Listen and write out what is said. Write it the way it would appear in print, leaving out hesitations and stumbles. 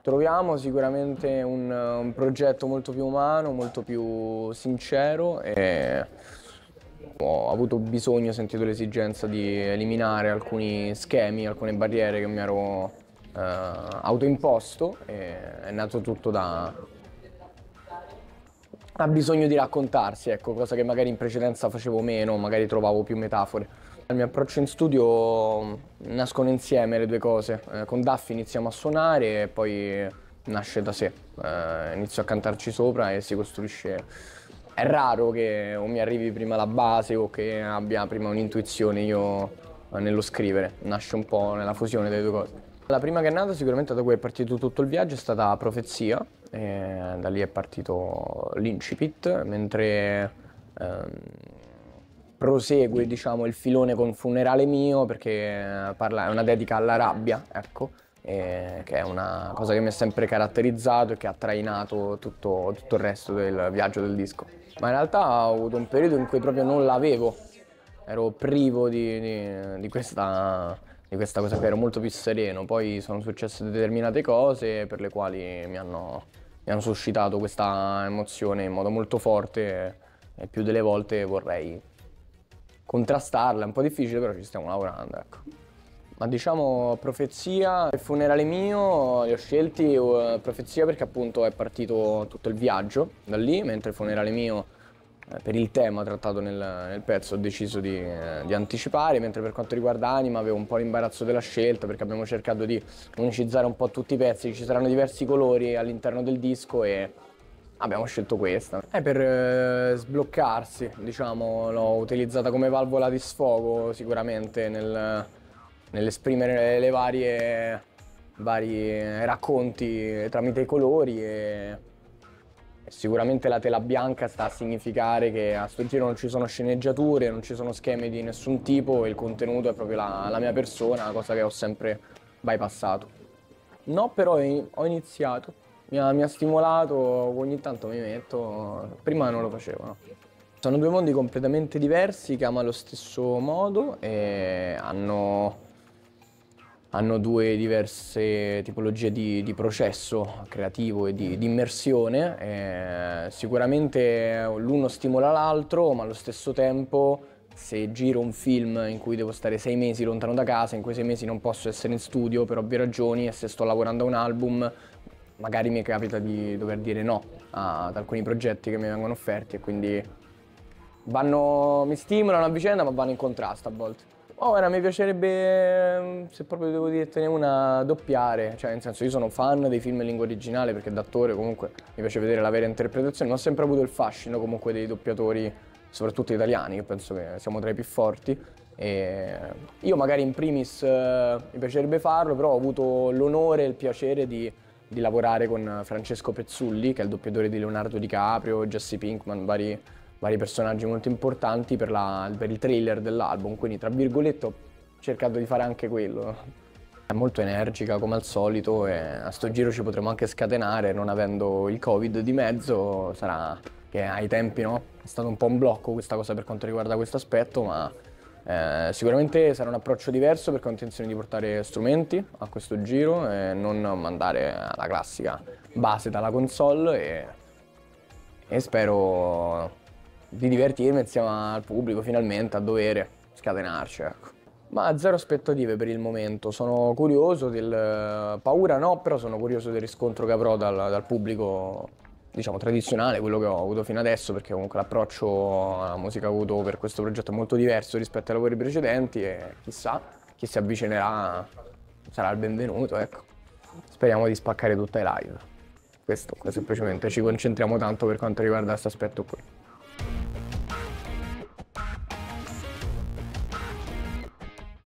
Troviamo sicuramente un progetto molto più umano, molto più sincero e ho avuto bisogno, ho sentito l'esigenza di eliminare alcuni schemi, alcune barriere che mi ero autoimposto e è nato tutto da bisogno di raccontarsi, ecco, cosa che magari in precedenza facevo meno, magari trovavo più metafore. Il mio approccio in studio nascono insieme le due cose. Con Daffy iniziamo a suonare e poi nasce da sé. Inizio a cantarci sopra e si costruisce. È raro che o mi arrivi prima la base o che abbia prima un'intuizione io nello scrivere. Nasce un po' nella fusione delle due cose. La prima che è nata sicuramente da cui è partito tutto il viaggio è stata Profezia, e da lì è partito l'incipit, mentre prosegue diciamo, il filone con Funerale mio perché è una dedica alla rabbia, ecco, che è una cosa che mi ha sempre caratterizzato e che ha trainato tutto il resto del viaggio del disco. Ma in realtà ho avuto un periodo in cui proprio non l'avevo, ero privo di questa cosa qui, ero molto più sereno, poi sono successe determinate cose per le quali mi hanno suscitato questa emozione in modo molto forte e più delle volte vorrei contrastarla, è un po' difficile però ci stiamo lavorando, ecco. Ma diciamo Profezia e Funerale mio li ho scelti, Profezia perché appunto è partito tutto il viaggio da lì, mentre Funerale mio per il tema trattato nel pezzo ho deciso di anticipare, mentre per quanto riguarda Anima avevo un po' l'imbarazzo della scelta perché abbiamo cercato di unicizzare un po' tutti i pezzi, ci saranno diversi colori all'interno del disco e abbiamo scelto questa. È per sbloccarsi, diciamo, l'ho utilizzata come valvola di sfogo sicuramente nell'esprimere vari racconti tramite i colori e sicuramente la tela bianca sta a significare che a sto giro non ci sono sceneggiature, non ci sono schemi di nessun tipo, il contenuto è proprio la mia persona, cosa che ho sempre bypassato. No, però ho iniziato, mi ha stimolato, ogni tanto mi metto, prima non lo facevo, no? Sono due mondi completamente diversi che ama allo stesso modo e hanno due diverse tipologie di processo creativo e di immersione. Sicuramente l'uno stimola l'altro, ma allo stesso tempo se giro un film in cui devo stare 6 mesi lontano da casa, in quei 6 mesi non posso essere in studio per ovvie ragioni e se sto lavorando a un album magari mi capita di dover dire no ad alcuni progetti che mi vengono offerti e quindi mi stimolano a vicenda ma vanno in contrasto a volte. Ora mi piacerebbe, se proprio devo dirtene una, doppiare, cioè nel senso io sono fan dei film in lingua originale perché da attore comunque mi piace vedere la vera interpretazione, ma ho sempre avuto il fascino comunque dei doppiatori, soprattutto italiani, che penso che siamo tra i più forti. E io magari in primis mi piacerebbe farlo, però ho avuto l'onore e il piacere di lavorare con Francesco Pezzulli, che è il doppiatore di Leonardo DiCaprio, Jesse Pinkman, vari personaggi molto importanti per il trailer dell'album, quindi tra virgolette ho cercato di fare anche quello. È molto energica come al solito e a sto giro ci potremo anche scatenare, non avendo il Covid di mezzo, sarà che ai tempi no, è stato un po' un blocco questa cosa per quanto riguarda questo aspetto, ma sicuramente sarà un approccio diverso perché ho intenzione di portare strumenti a questo giro e non mandare la classica base dalla console e spero di divertirmi insieme al pubblico finalmente a dovere scatenarci, ecco. Ma zero aspettative per il momento, sono curioso paura no, però sono curioso del riscontro che avrò dal pubblico, diciamo, tradizionale, quello che ho avuto fino adesso, perché comunque l'approccio alla musica che ho avuto per questo progetto è molto diverso rispetto ai lavori precedenti e chissà, chi si avvicinerà sarà il benvenuto, ecco. Speriamo di spaccare tutte le live. Questo semplicemente, ci concentriamo tanto per quanto riguarda questo aspetto qui.